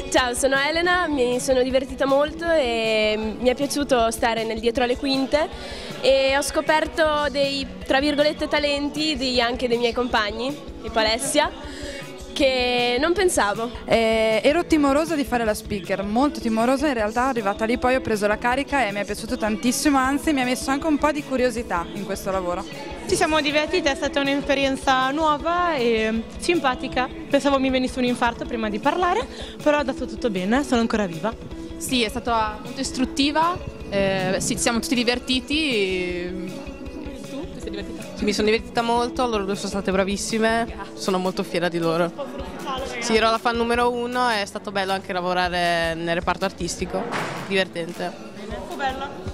Ciao, sono Elena, mi sono divertita molto e mi è piaciuto stare nel dietro alle quinte e ho scoperto dei, tra virgolette, talenti anche dei miei compagni, tipo Alessia, che non pensavo. Ero timorosa di fare la speaker, molto timorosa, in realtà arrivata lì poi ho preso la carica e mi è piaciuto tantissimo, anzi mi ha messo anche un po' di curiosità in questo lavoro. Ci siamo divertiti, è stata un'esperienza nuova e simpatica. Pensavo mi venisse un infarto prima di parlare, però è andato tutto bene, sono ancora viva. Sì, è stata molto istruttiva, sì, ci siamo tutti divertiti. Tu ti sei divertita? Sì, mi sono divertita molto, loro due sono state bravissime, sono molto fiera di loro. Sì, ero la fan numero 1 e è stato bello anche lavorare nel reparto artistico, divertente. Bella.